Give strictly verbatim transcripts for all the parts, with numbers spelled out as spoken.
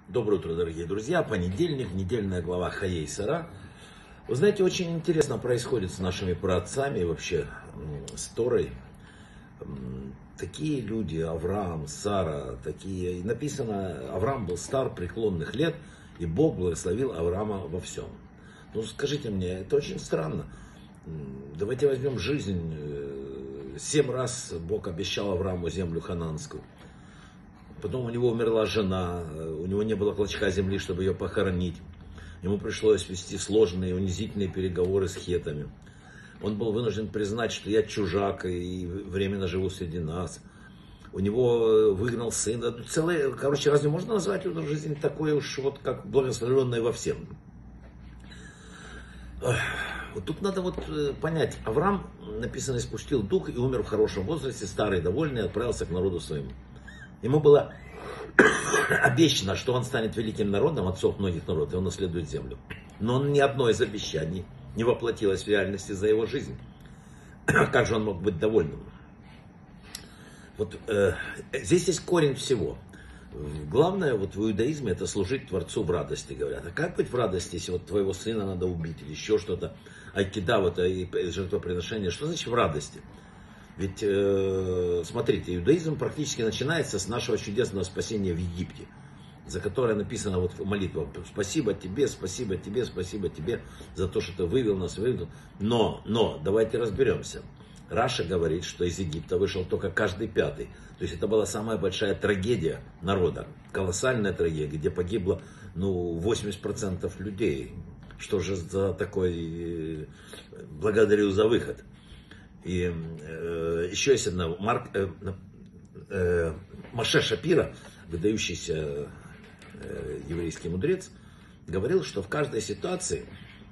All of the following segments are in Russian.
Доброе утро, дорогие друзья. Понедельник, недельная глава Хаей Сара. Вы знаете, очень интересно происходит с нашими праотцами и вообще с Торой. Такие люди, Авраам, Сара, такие. И написано, Авраам был стар, преклонных лет, и Бог благословил Авраама во всем. Ну, скажите мне, это очень странно. Давайте возьмем жизнь. Семь раз Бог обещал Аврааму землю хананскую. Потом у него умерла жена, у него не было клочка земли, чтобы ее похоронить. Ему пришлось вести сложные, унизительные переговоры с хетами. Он был вынужден признать, что я чужак и временно живу среди нас. У него выгнал сына. Целое, короче, разве можно назвать эту жизнь такой уж, вот как благословенной во всем? Вот тут надо вот понять. Авраам, написано, испустил дух и умер в хорошем возрасте, старый, довольный, и отправился к народу своему. Ему было обещано, что он станет великим народом, отцов многих народов, и он наследует землю. Но он ни одно из обещаний не воплотилось в реальности за его жизнь. Как же он мог быть довольным? Вот э, здесь есть корень всего. Главное вот в иудаизме это служить Творцу в радости, говорят. А как быть в радости, если вот твоего сына надо убить или еще что-то? Айкида, вот это жертвоприношение. Что значит в радости? Ведь, э, смотрите, иудаизм практически начинается с нашего чудесного спасения в Египте, за которое написано вот молитва: спасибо тебе, спасибо тебе, спасибо тебе за то, что ты вывел нас, вывел. Но, но, давайте разберемся. Раша говорит, что из Египта вышел только каждый пятый. То есть это была самая большая трагедия народа, колоссальная трагедия, где погибло ну, восемьдесят процентов людей. Что же за такой, благодарю за выход. И э, еще есть одна, Марк, э, э, Моше Шапира, выдающийся э, еврейский мудрец, говорил, что в каждой ситуации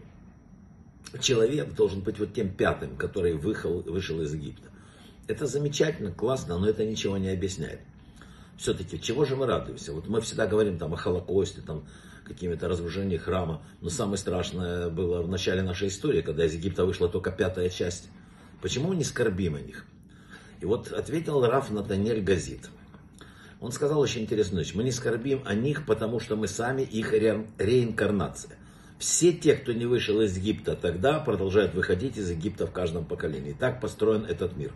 человек должен быть вот тем пятым, который выехал, вышел из Египта. Это замечательно, классно, но это ничего не объясняет. Все-таки, чего же мы радуемся? Вот мы всегда говорим там, о Холокосте, там, какими-то разрушениях храма, но самое страшное было в начале нашей истории, когда из Египта вышла только пятая часть. Почему мы не скорбим о них? И вот ответил Рав Натаниэль Газит. Он сказал очень интересную вещь. Мы не скорбим о них, потому что мы сами их ре- реинкарнация. Все те, кто не вышел из Египта тогда, продолжают выходить из Египта в каждом поколении. Так построен этот мир.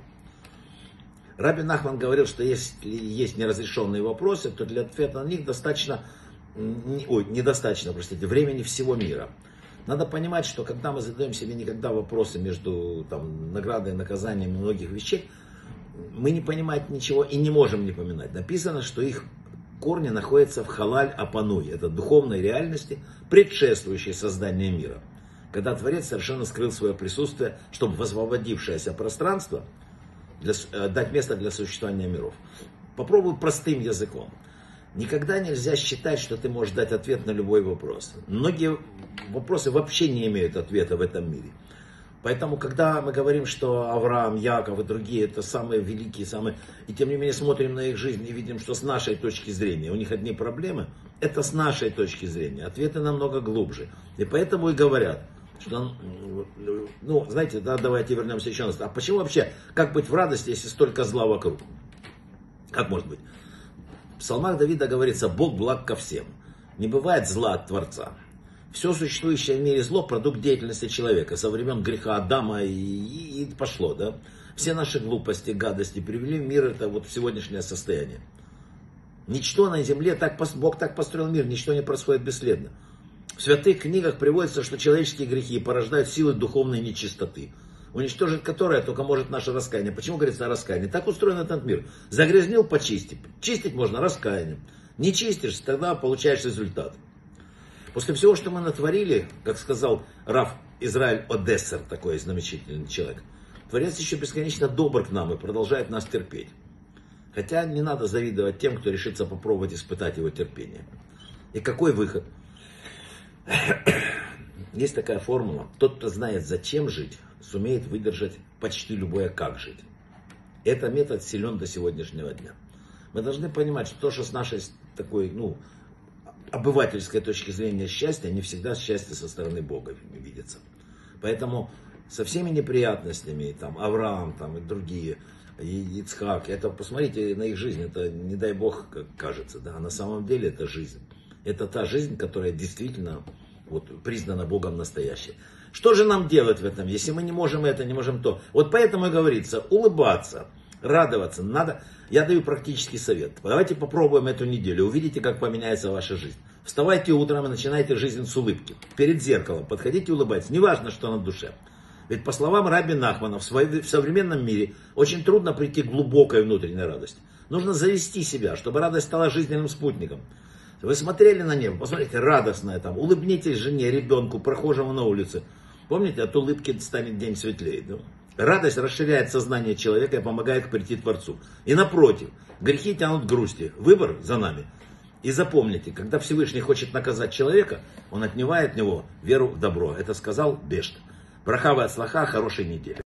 Раби Нахман говорил, что если есть неразрешенные вопросы, то для ответа на них достаточно, ой, недостаточно, простите, времени всего мира. Надо понимать, что когда мы задаем себе никогда вопросы между там, наградой и наказанием и многих вещей, мы не понимаем ничего и не можем не поминать. Написано, что их корни находятся в халаль апануй. Это духовной реальности, предшествующей созданию мира. Когда Творец совершенно скрыл свое присутствие, чтобы в освободившееся пространство для, дать место для существования миров. Попробую простым языком. Никогда нельзя считать, что ты можешь дать ответ на любой вопрос. Многие вопросы вообще не имеют ответа в этом мире. Поэтому, когда мы говорим, что Авраам, Яков и другие это самые великие, самые... и тем не менее смотрим на их жизнь и видим, что с нашей точки зрения у них одни проблемы, это с нашей точки зрения. Ответы намного глубже. И поэтому и говорят, что, ну, знаете, да, давайте вернемся еще раз. А почему вообще, как быть в радости, если столько зла вокруг? Как может быть? В псалмах Давида говорится: Бог благ ко всем. Не бывает зла от Творца. Все существующее в мире зло — продукт деятельности человека. Со времен греха Адама и, и, и пошло. Да? Все наши глупости, гадости привели в мир это вот в сегодняшнее состояние. Ничто на земле, так, Бог так построил мир, ничто не происходит бесследно. В святых книгах приводится, что человеческие грехи порождают силы духовной нечистоты, уничтожить которое только может наше раскаяние. Почему говорится о раскаянии? Так устроен этот мир. Загрязнил — почисти. Чистить можно раскаянием. Не чистишь, тогда получаешь результат. После всего, что мы натворили, как сказал Рав Израиль Одессер, такой замечательный человек, Творец еще бесконечно добр к нам и продолжает нас терпеть. Хотя не надо завидовать тем, кто решится попробовать испытать его терпение. И какой выход? Есть такая формула: тот, кто знает, зачем жить, сумеет выдержать почти любое «как жить». Этот метод силен до сегодняшнего дня. Мы должны понимать, что то, что с нашей такой, ну, обывательской точки зрения счастья, не всегда счастье со стороны Бога видится. Поэтому со всеми неприятностями, там, Авраам там, и другие, и Ицхак, это, посмотрите на их жизнь, это, не дай Бог, как кажется, да, а на самом деле это жизнь. Это та жизнь, которая действительно вот, признана Богом настоящей. Что же нам делать в этом, если мы не можем это, не можем то? Вот поэтому и говорится, улыбаться, радоваться надо. Я даю практический совет. Давайте попробуем эту неделю, увидите, как поменяется ваша жизнь. Вставайте утром и начинайте жизнь с улыбки. Перед зеркалом подходите и улыбайтесь, неважно, что на душе. Ведь по словам Раби Нахмана, в современном мире очень трудно прийти к глубокой внутренней радости. Нужно завести себя, чтобы радость стала жизненным спутником. Вы смотрели на небо, посмотрите, радостное там, улыбнитесь жене, ребенку, прохожему на улице. Помните, от улыбки станет день светлее. Да? Радость расширяет сознание человека и помогает прийти к Творцу. И напротив, грехи тянут к грусти. Выбор за нами. И запомните, когда Всевышний хочет наказать человека, он отнимает от него веру в добро. Это сказал Бешт. Браха ве ацлаха, хорошей недели.